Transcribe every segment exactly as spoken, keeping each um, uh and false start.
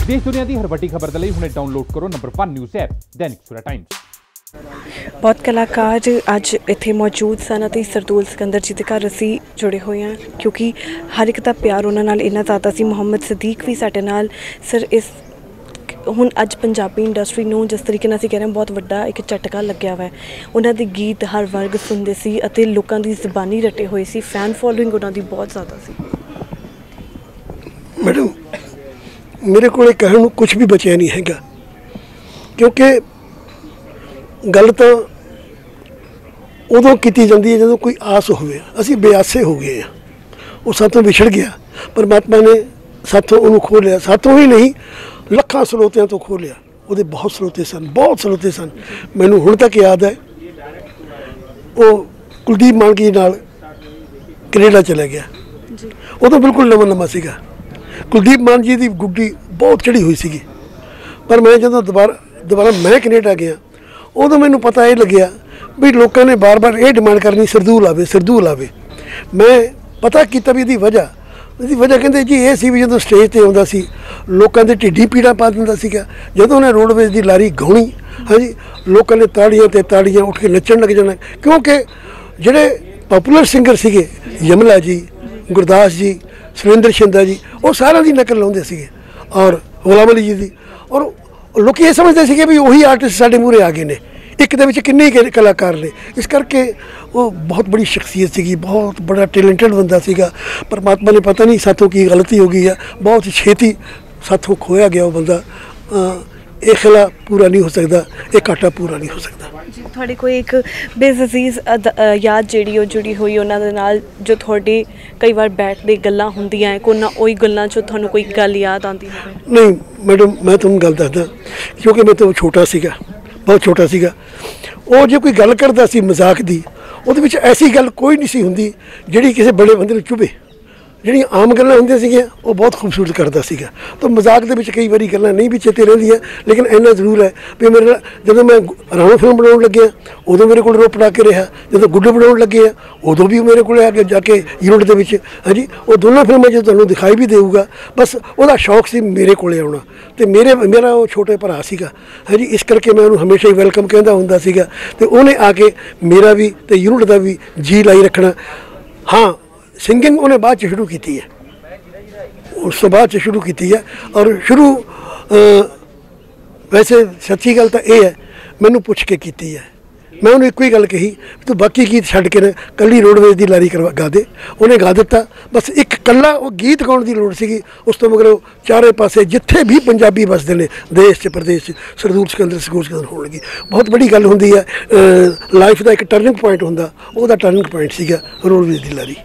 देश दुनिया की हर वड्डी खबर दे लई हुणे डाउनलोड करो number one news app Dainik Savera times. बहुत कलाकार अज इत्थे मौजूद सन ते सरदूल सिकंदर जी के घर असी जुड़े हुए हैं क्योंकि हर एक का प्यार उन्हां नाल इन्ना ज़्यादा सी। मुहम्मद सदीक भी साडे नाल सर इस हुण अज पंजाबी इंडस्ट्री नूं जिस तरीके नाल असीं कह रहे हैं बहुत वड्डा एक झटका लग्या हुआ है। उन्हां दे गीत हर वर्ग सुनदे सी अते लोकां दी ज़बानी रटे होए सी। फैन फॉलोइंग उन्हां दी बहुत ज़्यादा सी। मैडम मेरे को कहण नूं कुछ भी बचिया नहीं हैगा क्योंकि गल तो उदों की जाती है जो कोई आस होवे। असीं बेआसे हो गए हैं, वो सातों विछड़ गया। परमात्मा ने सातों उन्होंने खो लिया। सातों ही नहीं लखां स्रोतियां तो खो लिया। वो बहुत स्रोते सन, बहुत स्रोते सन। मैनूं हुण तक याद है वो कुलदीप मानकी नाल कनेडा चला गया। उदों बिल्कुल नवां नवां सीगा। कुलदीप मान जी की गुड्डी बहुत चढ़ी हुई सी। पर मैं जो दोबारा दोबारा मैं कनेडा गया उदों मैनूं पता यह लग्या भी लोगों ने बार बार ये डिमांड करनी सरदूल आवे सरदूल आवे। मैं पता किया भी इसकी वजह इसकी वजह कहते जी ये सी भी जो स्टेज पर आउंदा सी लोगों के ढिड्डी पीड़ा पा दिंदा सीगा। जदों उन्हें रोडवेज की लारी गाउणी हाँ जी लोगों ने ताड़ियां ते ताड़ियां उठ के नचण लग जाना क्योंकि जिहड़े पॉपूलर सिंगर सीगे यमला जी, गुरदास जी, सुरेंद्र शिंदा जी वो सारा की नकल लाउंदे सीगे और गुलाम अली जी की। और लोग ये समझते थे भी वही आर्टिस्ट साढ़े मूहरे आ गए ने। एक दे विच किन्ने ही कलाकार ने। इस करके वो बहुत बड़ी शख्सियत सी, बहुत बड़ा टैलेंटेड बंदा सीगा। परमात्मा ने पता नहीं साथों की गलती हो गई है, बहुत छेती साथों खोया गया वो बंदा। ये खिला पूरा नहीं हो सकता, ये घाटा पूरा नहीं हो सकता। जी थोड़ी कोई एक बेअज़ीज़ याद जिहड़ी वो जुड़ी हुई उन्हां दे नाल जो थोड़ी कई बार बैठदे गल्लां हुंदियां कोई ना उही गल्लां चों तुहानूं कोई गल याद आंदी होवे? नहीं मैडम मैं तुहानूं गल दसदा क्योंकि मैं तो छोटा सीगा, बहुत छोटा सीगा। वो जो कोई गल करदा सी मजाक दी उहदे विच ऐसी गल कोई नहीं सी हुंदी जिहड़ी किसी बड़े बंदे नूं चुभे। जिहड़ियां आम गल्लां हुंदियां सीगियां वो बहुत खूबसूरत करदा सीगा। तो मजाक दे विच कई बारी गल्लां नहीं भी चेते रहिंदियां लेकिन इन्ना जरूर है भी मेरे जदों मैं राणो फिल्म बनाउण लग्या उदों मेरे कोल रो पड़ा के रहा। जदों गुड्डे बनाउण लगे उदों भी मेरे को आके जाके यूनिट दे विच हाँ जी वो दोनों फिल्मां जो तुहानूं दिखाई भी देऊगा। बस वहदा शौक सी मेरे कोले आउणा ते मेरे मेरा वो छोटे भरा सीगा हाँ जी। इस करके मैं उन्होंने हमेशा ही वैलकम कहंदा हुंदा सीगा ते उहने आके मेरा भी ते यूनिट दा भी जी लाई रखना। हाँ सिंगिंग उन्हें बाद च शुरू की है, उस तो बाद च शुरू की है। और शुरू वैसे सच्ची गल तो यह है मैनू पुछ के की है। मैं उन्हें एक ही गल कही तू बाकी गीत छड्ड के न कल्ली रोडवेज की लारी करवा गा दे। उन्हें गा दिता। बस एक कल्ला वो गीत गाउण की लोड़ सी। उस तो मगर चारे पासे जिथे भी पंजाबी बसते हैं देश च प्रदेश सरदूल सिकंदर सरदूल सिकंदर होने लगी। बहुत बड़ी गल होंदी है। लाइफ का एक टर्निंग पॉइंट होंदा, वो टर्निंग पॉइंट सीगा रोडवेज की लारी।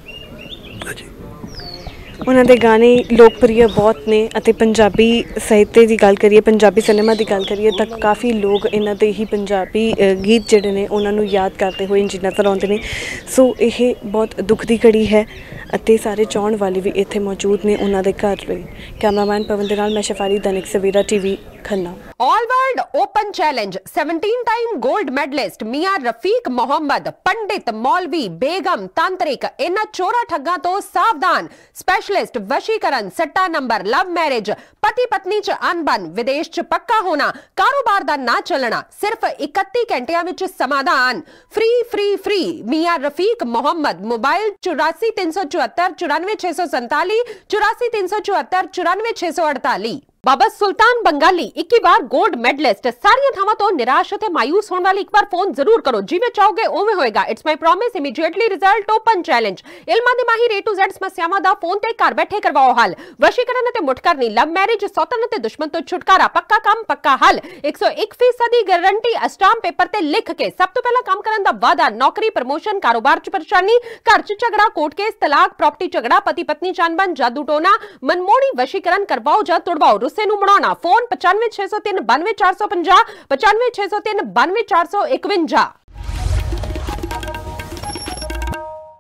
उन्होंने गाने लोकप्रिय बहुत ने अते पंजाबी साहित्य की गल करिए पंजाबी सिनेमा की गल करिए तो काफ़ी लोग इन्हां दे ही पंजाबी गीत जिहड़े ने उन्होंने याद करते हुए इंज नज़र आउंदे ने। सो ये बहुत दुख की घड़ी है अते सारे चाहण वाले भी इत्थे मौजूद ने उन्हां दे घर भी। कैमरामैन पवन दे नाल मैं शफारी Dainik Savera TV Khanna. All world open challenge seventeen time gold medalist Mian Rafiq Mohammad, पंडित, मौलवी, बेगम, तांत्रिक इन्हां चोरा ठग्गां तो सावधान। स्पेशलिस्ट वशीकरण, सट्टा नंबर, लव मैरिज, पति पत्नी च अनबन, विदेश च पक्का होना, कारोबार दा ना चलना, सिर्फ इकत्ती घंटियां विच समाधान। Free free free Mian Rafiq Mohammad. Mobile चौरासी तीन सौ चौहत्तर चौरानवे छे सौ संताली चौरासी तीन सौ चौहत्तर चौरानवे छे सौ अड़ताली। बाबा सुल्तान बंगाली इक्की बार गोल्ड मेडलिस्ट। सारियां थावां तो निराश ते मायूस होने वाली एक बार फोन जरूर करो। जिवें चाहोगे उवें होएगा। It's my promise immediately result open challenge. इल्मां दे माहिर ए टू जेड समस्यावां दा फोन ते घर बैठे करवाओ हल। वशीकरण ते मुठकरनी, लव मैरिज, सौतन ते दुश्मन तो छुटकारा, पक्का काम पक्का हल। एक सौ एक फीसदी गारंटी स्टाम्प पेपर ते लिख के। सब तो पहला काम करन दा वादा, नौकरी, प्रमोशन, कारोबार च परेशानी, घर च झगड़ा, कोर्ट केस, तलाक, प्रॉपर्टी झगड़ा, पति पत्नी चानबन, जादू टोना, मनमोड़ी वशीकरण करवाओ जा तुड़वाओ। रुस्से नूं मनाउणा। फोन पचानवे छे सौ तीन बानवे चार सौ पंजाह पचानवे छे सौ तीन बानवे चार सौ इकवंजा।